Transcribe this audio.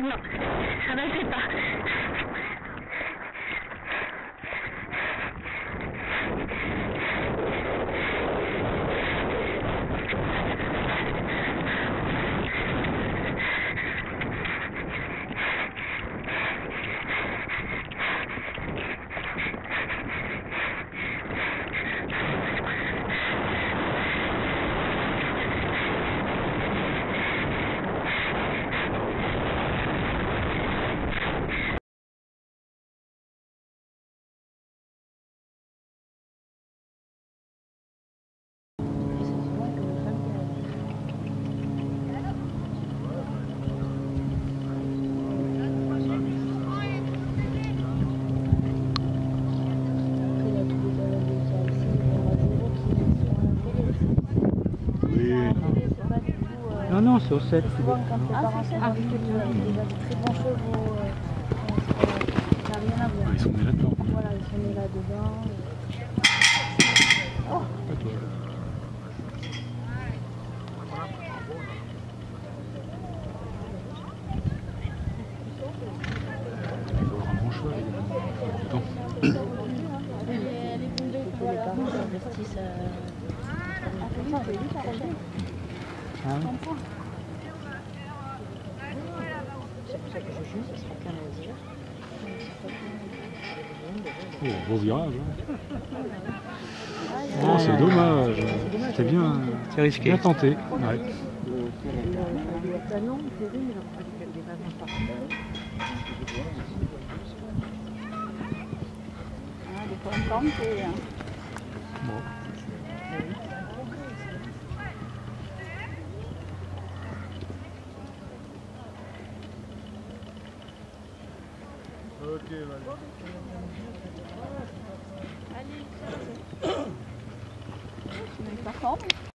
non, ça ne fait pas. Non, non, c'est au 7. Souvent, quand les parents sont dans le studio, il y a déjà de très bons chevaux. Ça n'a rien à voir. Ils sont nés là-dedans. Voilà, ils sont nés là-dedans. Oh. Pas toi. Il faut avoir un bon choix. Elle est tombée. Les parents s'investissent Ah oui. C'est pour ça que je joue, ça sera qu'un loisir. Oh, beau virage. Hein. Oh, c'est dommage. C'était bien, risqué. bien tenté. Ouais. Le canon, terrible. Des fois, on tente et... Bon. Ok, Allez, tu n'es pas forme.